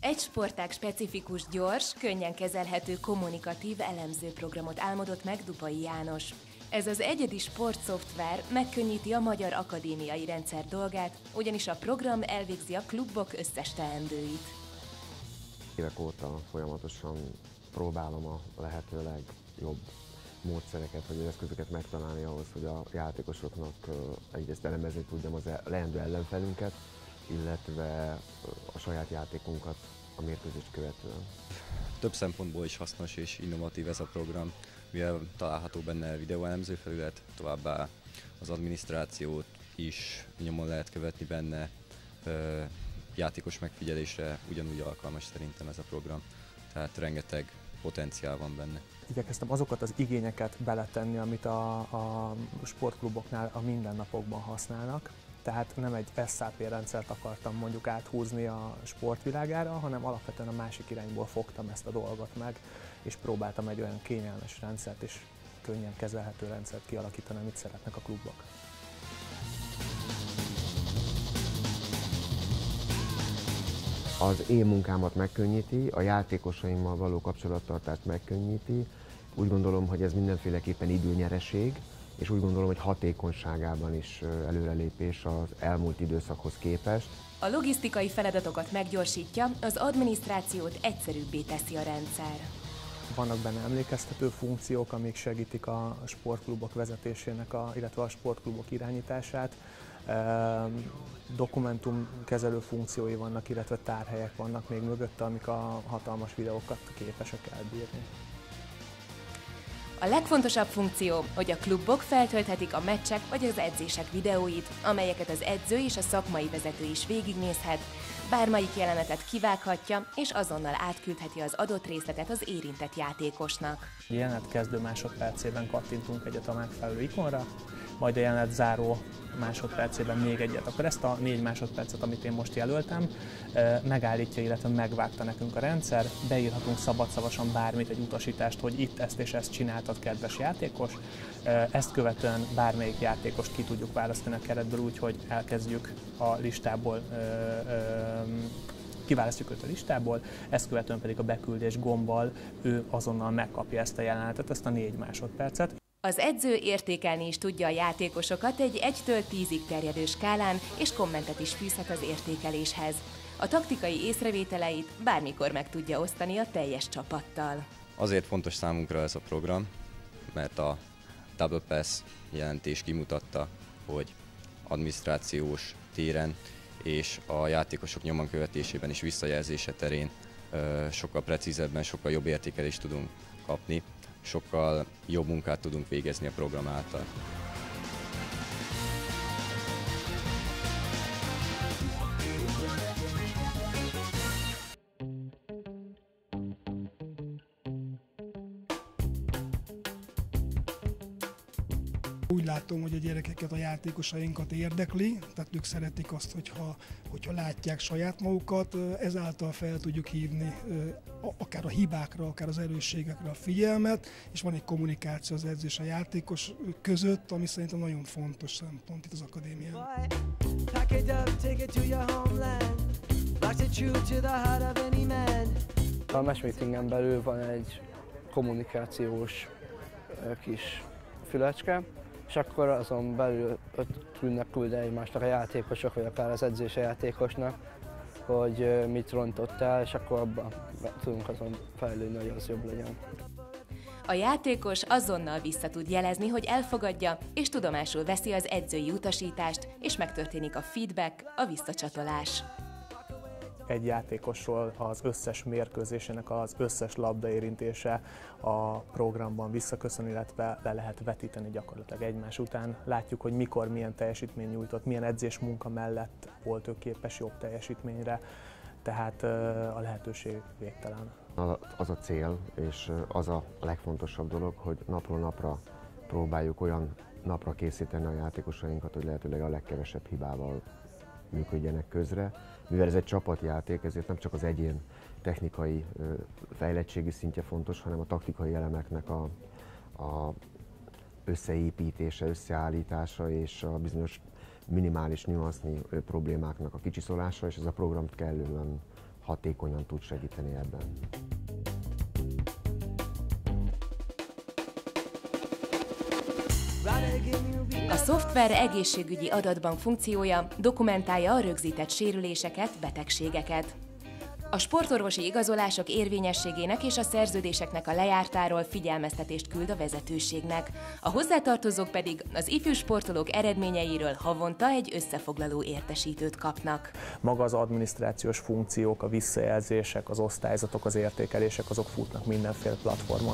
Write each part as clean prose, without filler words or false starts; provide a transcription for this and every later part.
Egy sportág specifikus, gyors, könnyen kezelhető, kommunikatív elemzőprogramot álmodott meg Dupai János. Ez az egyedi sportszoftver megkönnyíti a magyar akadémiai rendszer dolgát, ugyanis a program elvégzi a klubok összes teendőit. Évek óta folyamatosan próbálom a lehető legjobb módszereket vagy eszközöket megtalálni ahhoz, hogy a játékosoknak egyrészt elemezni tudjam az leendő ellenfelünket, illetve a saját játékunkat a mérkőzést követően. Több szempontból is hasznos és innovatív ez a program, mivel található benne videóelemző felület, továbbá az adminisztrációt is nyomon lehet követni benne, játékos megfigyelésre ugyanúgy alkalmas szerintem ez a program, tehát rengeteg potenciál van benne. Igyekeztem azokat az igényeket beletenni, amit a sportkluboknál a mindennapokban használnak. Tehát nem egy SAP rendszert akartam mondjuk áthúzni a sportvilágára, hanem alapvetően a másik irányból fogtam ezt a dolgot meg, és próbáltam egy olyan kényelmes rendszert és könnyen kezelhető rendszert kialakítani, amit szeretnek a klubok. Az én munkámat megkönnyíti, a játékosaimmal való kapcsolattartást megkönnyíti. Úgy gondolom, hogy ez mindenféleképpen időnyereség, és úgy gondolom, hogy hatékonyságában is előrelépés az elmúlt időszakhoz képest. A logisztikai feladatokat meggyorsítja, az adminisztrációt egyszerűbbé teszi a rendszer. Vannak benne emlékeztető funkciók, amik segítik a sportklubok vezetésének, illetve a sportklubok irányítását. Dokumentumkezelő funkciói vannak, illetve tárhelyek vannak még mögötte, amik a hatalmas videókat képesek elbírni. A legfontosabb funkció, hogy a klubok feltölthetik a meccsek vagy az edzések videóit, amelyeket az edző és a szakmai vezető is végignézhet, bármelyik jelenetet kivághatja és azonnal átküldheti az adott részletet az érintett játékosnak. A jelenet kezdő másodpercében kattintunk egyet a megfelelő ikonra, majd a jelenet záró másodpercében még egyet. Akkor ezt a 4 másodpercet, amit én most jelöltem, megállítja, illetve megvágta nekünk a rendszer. Beírhatunk szabadszavasan bármit, egy utasítást, hogy itt ezt és ezt csináltad, kedves játékos. Ezt követően bármelyik játékost ki tudjuk választani a keretből úgy, hogy elkezdjük a listából, kiválasztjuk őt a listából, ezt követően pedig a beküldés gombbal ő azonnal megkapja ezt a jelenetet, ezt a 4 másodpercet. Az edző értékelni is tudja a játékosokat egy 1-től 10-ig terjedő skálán, és kommentet is fűzhet az értékeléshez. A taktikai észrevételeit bármikor meg tudja osztani a teljes csapattal. Azért fontos számunkra ez a program, mert a Double Pass jelentés kimutatta, hogy adminisztrációs téren és a játékosok nyomon követésében és visszajelzése terén sokkal precízebben, sokkal jobb értékelést tudunk kapni, sokkal jobb munkát tudunk végezni a program által. Úgy látom, hogy a gyerekeket, a játékosainkat érdekli, tehát ők szeretik azt, hogyha látják saját magukat, ezáltal fel tudjuk hívni akár a hibákra, akár az erősségekre a figyelmet, és van egy kommunikáció az edző és a játékos között, ami szerintem nagyon fontos szempont itt az akadémián. A matchmakingen belül van egy kommunikációs kis fülecske, és akkor azon belül tudnak küldeni egymásnak a játékosok, vagy akár az edzés a játékosnak, hogy mit rontott el, és akkor abban tudunk azon fejlődni, hogy az jobb legyen. A játékos azonnal vissza tud jelezni, hogy elfogadja, és tudomásul veszi az edzői utasítást, és megtörténik a feedback, a visszacsatolás. Egy játékosról az összes mérkőzésének az összes labdaérintése a programban visszaköszön, illetve le lehet vetíteni gyakorlatilag egymás után. Látjuk, hogy mikor milyen teljesítmény nyújtott, milyen edzés munka mellett volt ő képes jobb teljesítményre, tehát a lehetőség végtelen. Az a cél, és az a legfontosabb dolog, hogy napról napra próbáljuk olyan napra készíteni a játékosainkat, hogy lehetőleg a legkevesebb hibával működjenek közre. Mivel ez egy csapatjáték, ezért nem csak az egyén technikai fejlettségi szintje fontos, hanem a taktikai elemeknek a összeépítése, összeállítása és a bizonyos minimális nüansznyi problémáknak a kicsiszolása, és ez a program kellően hatékonyan tud segíteni ebben. A szoftver egészségügyi adatbank funkciója dokumentálja a rögzített sérüléseket, betegségeket. A sportorvosi igazolások érvényességének és a szerződéseknek a lejártáról figyelmeztetést küld a vezetőségnek. A hozzátartozók pedig az ifjú sportolók eredményeiről havonta egy összefoglaló értesítőt kapnak. Maga az adminisztrációs funkciók, a visszajelzések, az osztályzatok, az értékelések, azok futnak mindenféle platformon.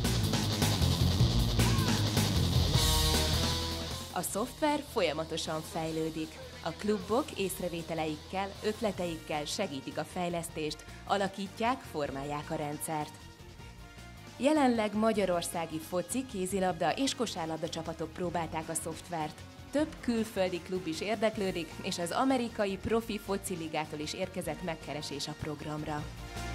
A szoftver folyamatosan fejlődik. A klubok észrevételeikkel, ötleteikkel segítik a fejlesztést, alakítják, formálják a rendszert. Jelenleg magyarországi foci, kézilabda és kosárlabda csapatok próbálták a szoftvert. Több külföldi klub is érdeklődik, és az amerikai profi fociligától is érkezett megkeresés a programra.